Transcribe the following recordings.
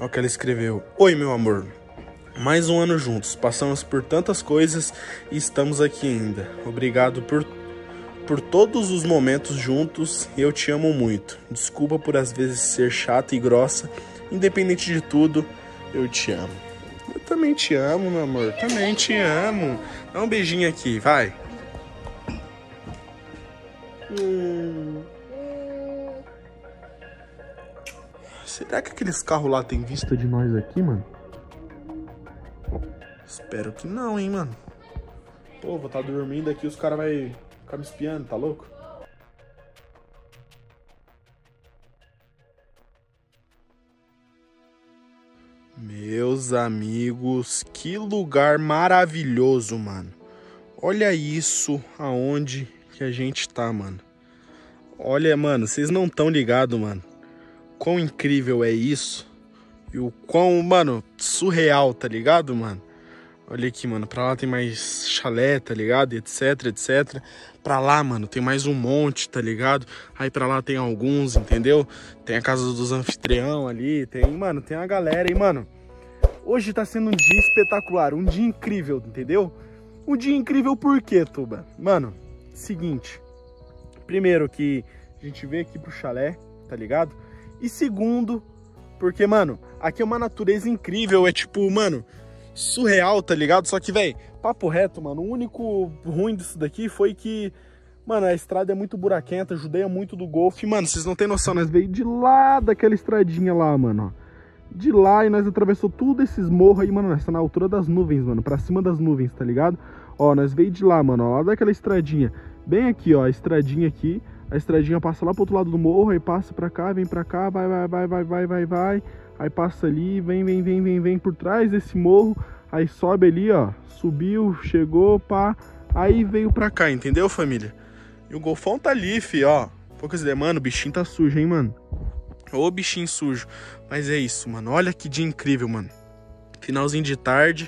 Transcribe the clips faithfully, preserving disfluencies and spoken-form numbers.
Olha o que ela escreveu. Oi, meu amor. Mais um ano juntos. Passamos por tantas coisas e estamos aqui ainda. Obrigado por, por todos os momentos juntos. Eu te amo muito. Desculpa por às vezes ser chata e grossa. Independente de tudo, eu te amo. Eu também te amo, meu amor. Também te amo. Dá um beijinho aqui, vai. Hum. Será que aqueles carros lá tem vista de nós aqui, mano? Espero que não, hein, mano. Pô, vou estar dormindo aqui, os caras vão ficar me espiando, tá louco? Meus amigos, que lugar maravilhoso, mano. Olha isso aonde que a gente tá, mano. Olha, mano, vocês não tão ligados, mano. Quão incrível é isso. E o quão, mano, surreal, tá ligado, mano? Olha aqui, mano, pra lá tem mais chalé, tá ligado? Etc, etcétera. Pra lá, mano, tem mais um monte, tá ligado? Aí pra lá tem alguns, entendeu? Tem a casa dos anfitrião ali, tem, mano, tem a galera. E, mano, hoje tá sendo um dia espetacular, um dia incrível, entendeu? Um dia incrível por quê, Tuba? Mano, seguinte. Primeiro que a gente veio aqui pro chalé, tá ligado? E segundo, porque, mano, aqui é uma natureza incrível, é tipo, mano... surreal, tá ligado? Só que, velho, papo reto, mano, o único ruim disso daqui foi que, mano, a estrada é muito buraquenta, judeia muito do Golfe. Mano, vocês não tem noção, nós veio de lá daquela estradinha lá, mano, ó. De lá e nós atravessou tudo esses morros aí, mano, nós tá na altura das nuvens, mano, pra cima das nuvens, tá ligado? Ó, nós veio de lá, mano, ó, lá daquela estradinha, bem aqui, ó, a estradinha aqui, a estradinha passa lá pro outro lado do morro, aí passa pra cá, vem pra cá, vai, vai, vai, vai, vai, vai, vai. Aí passa ali, vem, vem, vem, vem, vem por trás desse morro. Aí sobe ali, ó. Subiu, chegou, pá. Aí veio pra cá, entendeu, família? E o golfão tá ali, fi, ó. Poucas ideias. Mano, o bichinho tá sujo, hein, mano? Ô, bichinho sujo. Mas é isso, mano. Olha que dia incrível, mano. Finalzinho de tarde.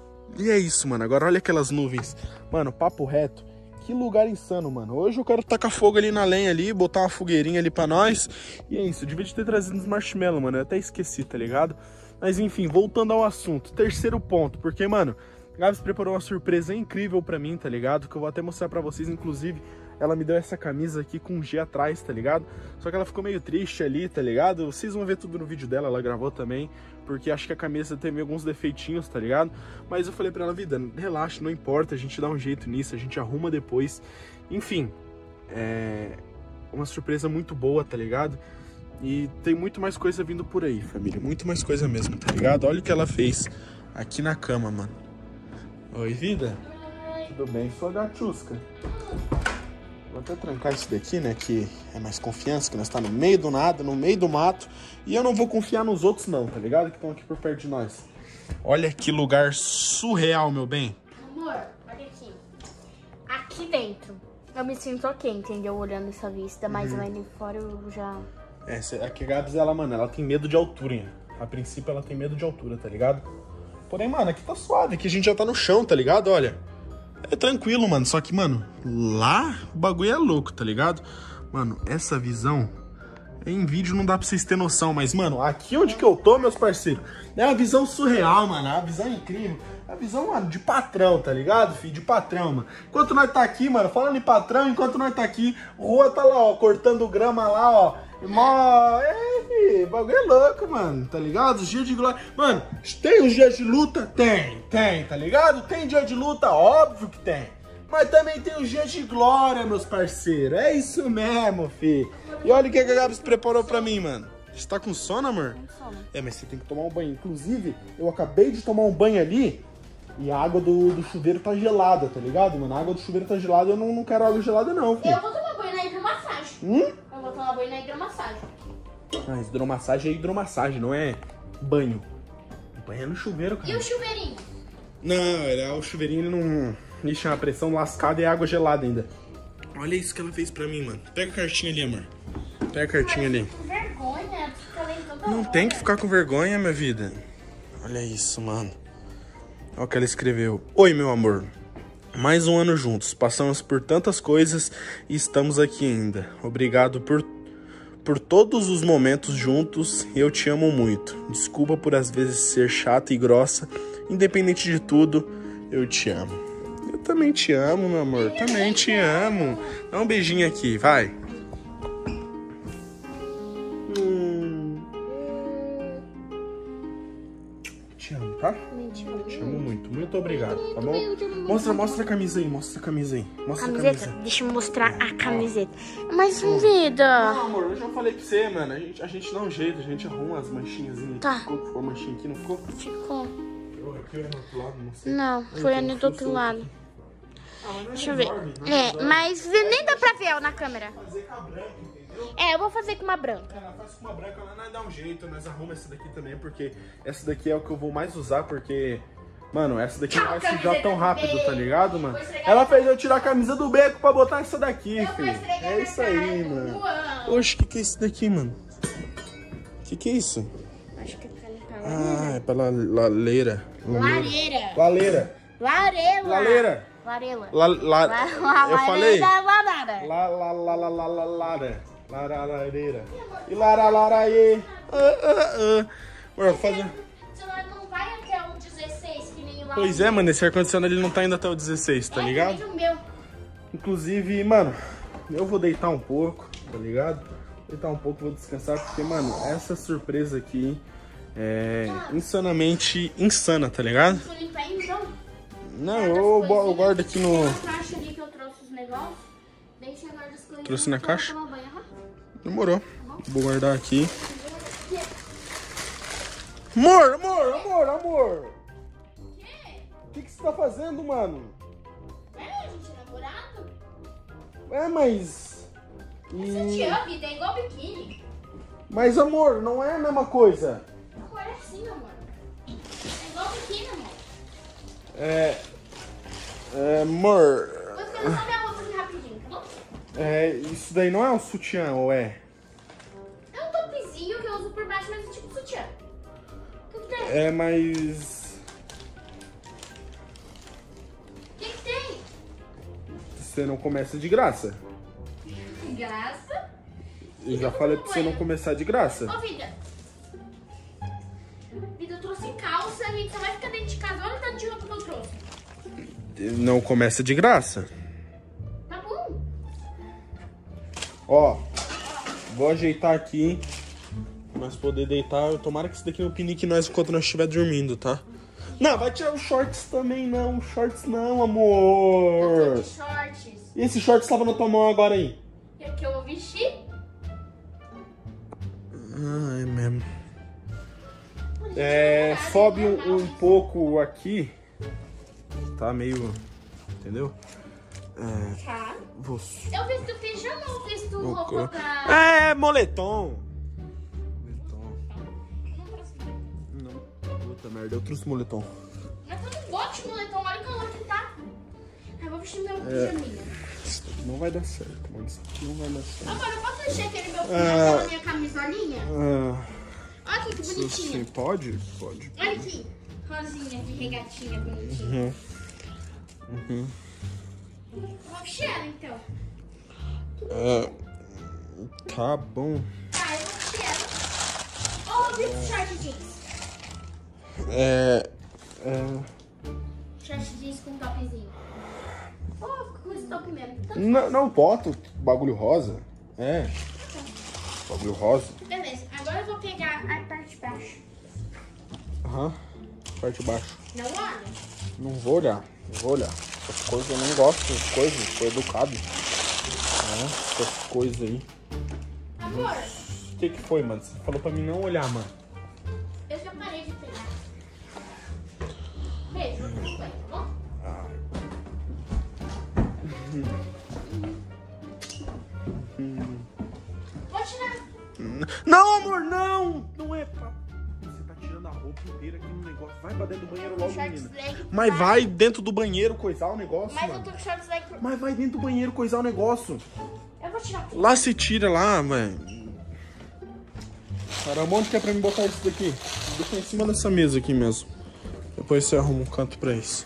E é isso, mano. Agora olha aquelas nuvens. Mano, papo reto. Que lugar insano, mano. Hoje eu quero tacar fogo ali na lenha ali, botar uma fogueirinha ali pra nós. E é isso, eu devia ter trazido uns marshmallows, mano. Eu até esqueci, tá ligado? Mas enfim, voltando ao assunto. Terceiro ponto, porque, mano, a Gabs preparou uma surpresa incrível pra mim, tá ligado? Que eu vou até mostrar pra vocês, inclusive, ela me deu essa camisa aqui com um G atrás, tá ligado? Só que ela ficou meio triste ali, tá ligado? Vocês vão ver tudo no vídeo dela, ela gravou também, porque acho que a camisa teve alguns defeitinhos, tá ligado? Mas eu falei pra ela, vida, relaxa, não importa, a gente dá um jeito nisso, a gente arruma depois. Enfim, é uma surpresa muito boa, tá ligado? E tem muito mais coisa vindo por aí, família, muito mais coisa mesmo, tá ligado? Olha o que ela fez aqui na cama, mano. Oi, vida? Tudo bem, sua gatiusca? Vou até trancar isso daqui, né, que é mais confiança, que nós tá no meio do nada, no meio do mato. E eu não vou confiar nos outros não, tá ligado? Que estão aqui por perto de nós. Olha que lugar surreal, meu bem. Amor, olha aqui. Aqui dentro, eu me sinto ok, entendeu? Olhando essa vista, mas uhum. ali fora eu já... É, aqui a Gabs, ela, mano, ela tem medo de altura, hein? A princípio ela tem medo de altura, tá ligado? Porém, mano, aqui tá suave, aqui a gente já tá no chão, tá ligado? Olha... É tranquilo, mano, só que, mano, lá o bagulho é louco, tá ligado? Mano, essa visão, em vídeo não dá pra vocês terem noção, mas, mano, aqui onde que eu tô, meus parceiros, é uma visão surreal, mano, é uma visão incrível, é uma visão, mano, de patrão, tá ligado, filho? De patrão, mano. Enquanto nós tá aqui, mano, falando em patrão, enquanto nós tá aqui, rua tá lá, ó, cortando grama lá, ó, mó... É, filho, o bagulho é louco, mano, tá ligado? Os dias de glória... Mano, tem os dias de luta? Tem, tem, tá ligado? Tem dia de luta? Óbvio que tem. Mas também tem os dias de glória, meus parceiros. É isso mesmo, fi. E olha o que a Gabs preparou pra mim, mano. Você tá com sono, amor? Com sono. É, mas você tem que tomar um banho. Inclusive, eu acabei de tomar um banho ali e a água do, do chuveiro tá gelada, tá ligado, mano? A água do chuveiro tá gelada, eu não, não quero água gelada não, fi. Eu vou tomar banho na hidromassagem. Hum? Eu vou tomar banho na hidromassagem. Ah, hidromassagem é hidromassagem, não é banho. Banho é no chuveiro, cara. E o chuveirinho? Não, é, o chuveirinho ele não... Ixi, a pressão lascada e água gelada ainda. Olha isso que ela fez pra mim, mano. Pega a cartinha ali, amor. Pega a cartinha ali. Com vergonha, fica lendo toda Não hora. tem que ficar com vergonha, minha vida. Olha isso, mano. Olha o que ela escreveu. Oi, meu amor. Mais um ano juntos. Passamos por tantas coisas e estamos aqui ainda. Obrigado por, por todos os momentos juntos. Eu te amo muito. Desculpa por às vezes ser chata e grossa. Independente de tudo, eu te amo. Eu também te amo, meu amor. Também te amo. Dá um beijinho aqui, vai. Hum. Te amo, tá? Te amo muito. Muito obrigado, tá bom? Mostra, mostra a camisa aí. Mostra a camisa aí. Mostra Camiseta? a camisa. Deixa eu mostrar a camiseta. Mas, vida. Não, amor, eu já falei pra você, mano. A gente, a gente dá um jeito, a gente arruma as manchinhas. Tá. Ficou, ficou a manchinha aqui, não ficou? Ficou. Eu aqui ou é no outro lado, não sei. Não, Ah, foi então, ali do outro solto. lado. Ah, mas não Deixa eu ver. resolve, não É, resolve. mas nem dá pra ver ó, na câmera. Fazer com a branca, entendeu? É, eu vou fazer com uma branca. Cara, faz com uma branca, mas nós dá um jeito, nós arruma essa daqui também, porque essa daqui é o que eu vou mais usar, porque, mano, essa daqui não vai sujar tão rápido, tá ligado, mano? Ela fez eu tirar a camisa do beco pra botar essa daqui, filho. É isso aí, mano. Oxe, o que que é isso daqui, mano? O que que é isso? Acho que tá limpando. Ah, é pra la- laleira. Lareira. Laleira. Larela. Laleira. Larela. La, la, La- eu falei? Larara. La, la, la, la, la, la, lara. Laralareira. E laralaraê. Ah, ah, ah. Bora fazer... Você não vai até o dezesseis, que nem lá. Pois é, mano, esse ar-condicionado ele não tá indo até o dezesseis, tá ligado? É, o meu. Inclusive, mano, eu vou deitar um pouco, tá ligado? Deitar um pouco, vou descansar, porque, mano, essa surpresa aqui é insanamente insana, tá ligado? Deixa eu limpar aí, então. Não, eu, bo- eu guardo aqui no... Tem uma caixa ali que eu trouxe os negócios. Daí você guarda as coisas. Trouxe na que eu vou caixa? tomar banho, aham. Demorou. Vou guardar aqui. Amor, amor, amor, amor. O quê? O que, que você tá fazendo, mano? É, a gente é namorado? É, mas... E... Sutiã, vida, é igual biquíni. Mas, amor, não é a mesma coisa. Não é assim, amor. É igual biquíni, amor. É... É, amor... Vou escolher só minha roupa aqui rapidinho, tá bom? É, isso daí não é um sutiã, ou é? É um topzinho que eu uso por baixo, mas é tipo sutiã. O que que tem? É, mas... O que que tem? Você não começa de graça. Graça. Eu já falei pra você não começar de graça. Ô, vida. Vida, eu trouxe calça, a gente só vai ficar dentro de casa. Olha o tanto de roupa que eu trouxe. Não começa de graça. Tá bom? Ó, vou ajeitar aqui. Pra nós poder deitar. Tomara que isso daqui não pinique nós enquanto nós estiver dormindo, tá? Não, vai tirar os shorts também, não. Shorts não, Eu amor. tô de shorts. E esse short estava na tua mão agora aí? É que eu vou vestir. Ah, é mesmo. É, sobe um, um pouco aqui. Tá meio... Entendeu? É, Tá. vou... Eu visto pijama ou visto vou roupa colo- pra... É, moletom. Moletom. Não trouxe. Não. Puta merda, eu trouxe moletom. Mas eu não gosto de moletom, olha o calor que tá. Eu vou vestir meu É. pijaminha. Isso aqui não vai dar certo, mano. Isso aqui não vai dar certo. Agora, eu posso vestir aquele meu Ah. aquela minha camisolinha? Ah, Olha aqui, que você bonitinha. pode? Pode. Olha aqui. Rosinha de regatinha bonitinha. Uhum. Uhum. Eu vou vestir ela, então. Ah, tá bom. Tá, eu vou vestir ela. Ou eu visto short jeans. É... É... Short jeans com topzinho. Ou eu fico com esse top mesmo. Tanto Não, não boto bagulho rosa. É. Bagulho rosa. Beleza, agora eu vou pegar a parte de baixo. Aham. Parte de baixo. Não olha? Não vou olhar. Não vou olhar. Essas coisas eu não gosto. Essas coisas. Sou educado. É, essas coisas aí. Amor, O que que foi, mano? Você falou pra mim não olhar, mano. eu já parei de pegar. Beijo, eu vou tá bom? Vou tirar. Não, amor, não! Não é pra... Você tá tirando a roupa inteira aqui no negócio. Vai pra dentro do banheiro logo, Shorts menina. leg. Mas vai dentro do banheiro coisar o negócio, Mas eu mano. tô com shorts leg. Mas vai dentro do banheiro coisar o negócio. Eu vou tirar. Lá se tira lá, velho. Caramba, onde que é pra me botar isso daqui? Deixa em cima dessa mesa aqui mesmo. Depois você arruma um canto pra isso.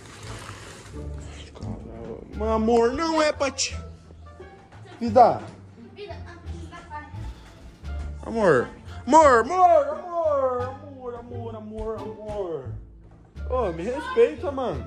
Caramba, amor, não é pra ti. Vida, Vida, antes da parte. Amor. Amor, amor, amor, amor, amor, amor, amor. Ô, oh, me respeita, mano.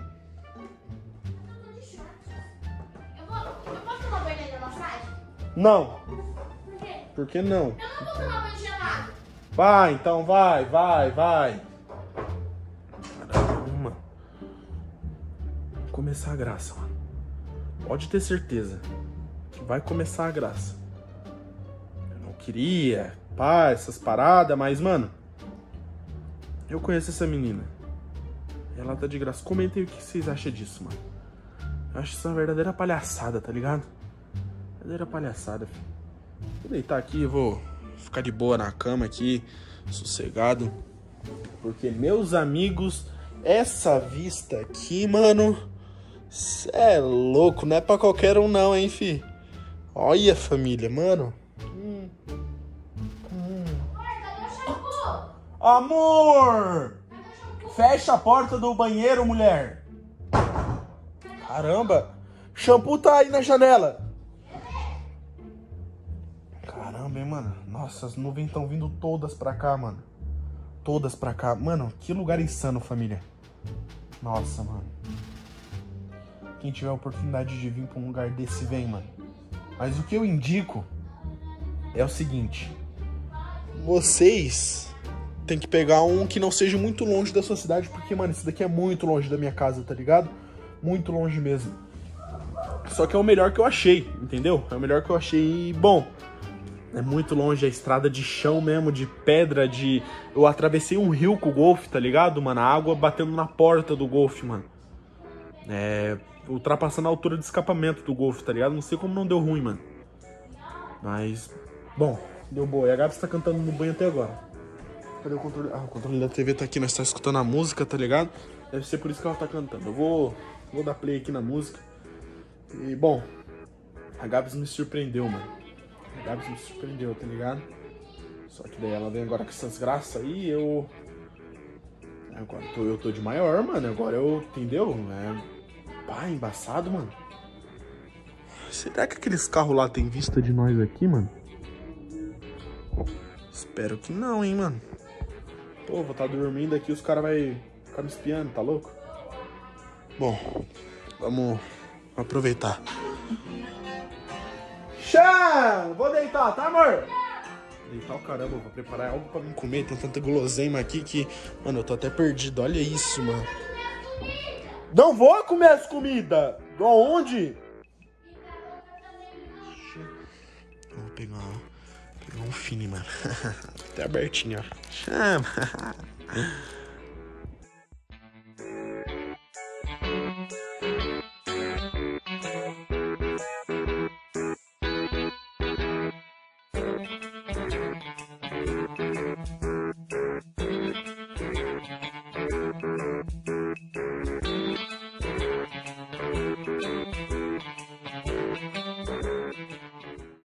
Eu, vou, eu posso tomar banho ainda na massagem? Não. Por quê? Por que não? Eu não vou tomar banho gelado. Vai, então vai, vai, vai. Caramba. Vai começar a graça, mano. Pode ter certeza que vai começar a graça. Eu não queria, pá, essas paradas, mas, mano, eu conheço essa menina. Ela tá de graça. Comentem o que vocês acham disso, mano. Eu acho isso uma verdadeira palhaçada, tá ligado? Verdadeira palhaçada, filho. Vou deitar aqui, eu vou ficar de boa na cama aqui, sossegado. Porque, meus amigos, essa vista aqui, mano, cê é louco, não é pra qualquer um não, hein, fi. Olha, família, mano. Hum. Hum. Oi, cadê o shampoo? Amor! Fecha a porta do banheiro, mulher. Caramba, shampoo tá aí na janela. Caramba, hein, mano. Nossa, as nuvens estão vindo todas pra cá, mano. Todas pra cá. Mano, que lugar insano, família. Nossa, mano. Quem tiver a oportunidade de vir pra um lugar desse, vem, mano. Mas o que eu indico é o seguinte. Vocês tem que pegar um que não seja muito longe da sua cidade, porque, mano, esse daqui é muito longe da minha casa, tá ligado? Muito longe mesmo. Só que é o melhor que eu achei, entendeu? É o melhor que eu achei. Bom, é muito longe, a estrada de chão mesmo, de pedra, de... Eu atravessei um rio com o Golf, tá ligado, mano? A água batendo na porta do Golf, mano. É... Ultrapassando a altura de escapamento do Golf, tá ligado? Não sei como não deu ruim, mano. Mas... Bom, deu boa. E a Gabi tá cantando no banho até agora. Cadê o controle? Ah, o controle da T V tá aqui, nós tá escutando a música, tá ligado? Deve ser por isso que ela tá cantando. Eu vou, vou dar play aqui na música. E, bom, a Gabs me surpreendeu, mano. A Gabs me surpreendeu, tá ligado? Só que daí ela vem agora com essas graças aí, eu... Agora eu tô, eu tô de maior, mano. Agora eu, entendeu? É... Pá, embaçado, mano. Será que aqueles carros lá tem vista de nós aqui, mano? Espero que não, hein, mano. Pô, vou estar dormindo aqui, os caras vão ficar me espiando, tá louco? Bom, vamos aproveitar. Chá! Vou deitar, tá, amor? Deitar o caramba, vou preparar algo pra mim comer. Tem tanta guloseima aqui que... Mano, eu tô até perdido, olha isso, mano. Não vou comer as comidas! Aonde? Vou pegar, pegar um fine, mano. Até abertinho, ó. Chama!